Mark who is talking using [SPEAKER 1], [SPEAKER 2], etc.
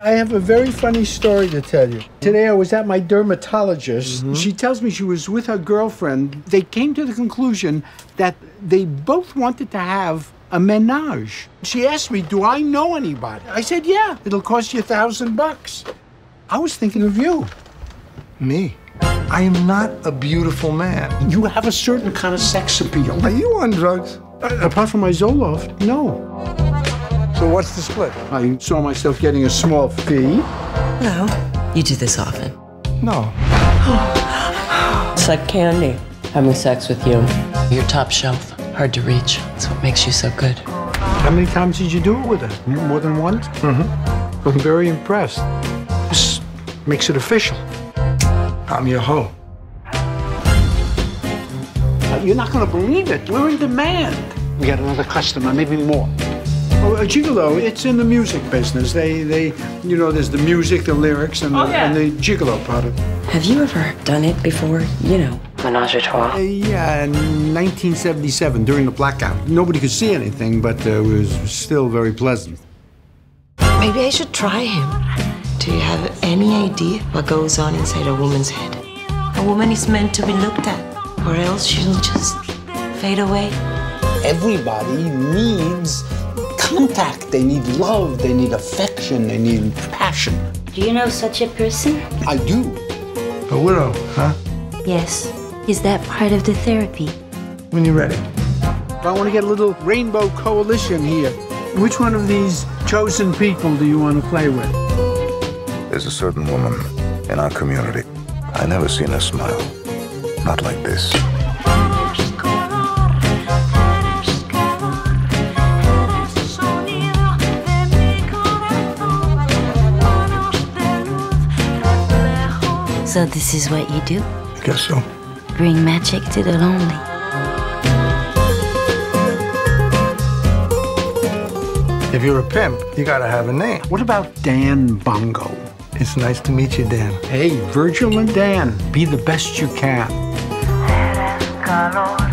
[SPEAKER 1] I have a very funny story to tell you. Today I was at my dermatologist. She tells me she was with her girlfriend. They came to the conclusion that they both wanted to have a menage. She asked me, do I know anybody? I said, yeah, it'll cost you $1,000. I was thinking of you.
[SPEAKER 2] Me? I am not a beautiful man.
[SPEAKER 1] You have a certain kind of sex appeal.
[SPEAKER 2] Are you on drugs?
[SPEAKER 1] Apart from my Zoloft, no.
[SPEAKER 2] So what's the split?
[SPEAKER 1] I saw myself getting a small fee.
[SPEAKER 3] No. You do this often?
[SPEAKER 2] No.
[SPEAKER 3] It's like candy, having sex with you. You're top shelf, hard to reach. That's what makes you so good.
[SPEAKER 1] How many times did you do it with her? More than once? I'm very impressed. This makes it official.
[SPEAKER 2] I'm your hoe.
[SPEAKER 1] You're not going to believe it. We're in demand. We got another customer, maybe more. Oh, a gigolo, it's in the music business. They, you know, there's the music, the lyrics, and the gigolo part of it.
[SPEAKER 3] Have you ever done it before? You know, menage a trois.
[SPEAKER 1] Yeah, in 1977, during the blackout. Nobody could see anything, but it was still very pleasant.
[SPEAKER 4] Maybe I should try him. Do you have any idea what goes on inside a woman's head? A woman is meant to be looked at, or else she'll just fade away.
[SPEAKER 1] Everybody needs contact. They need love. They need affection. They need passion.
[SPEAKER 5] Do you know such a person?
[SPEAKER 1] I do.
[SPEAKER 2] A widow, huh?
[SPEAKER 5] Yes. Is that part of the therapy?
[SPEAKER 2] When you're ready.
[SPEAKER 1] I want to get a little rainbow coalition here. Which one of these chosen people do you want to play with?
[SPEAKER 6] There's a certain woman in our community. I never seen her smile. Not like this.
[SPEAKER 5] So this is what you do?
[SPEAKER 2] I guess so.
[SPEAKER 5] Bring magic to the lonely.
[SPEAKER 2] If you're a pimp, you gotta have a name.
[SPEAKER 1] What about Dan Bongo?
[SPEAKER 2] It's nice to meet you, Dan.
[SPEAKER 1] Hey, Virgil and Dan, be the best you can.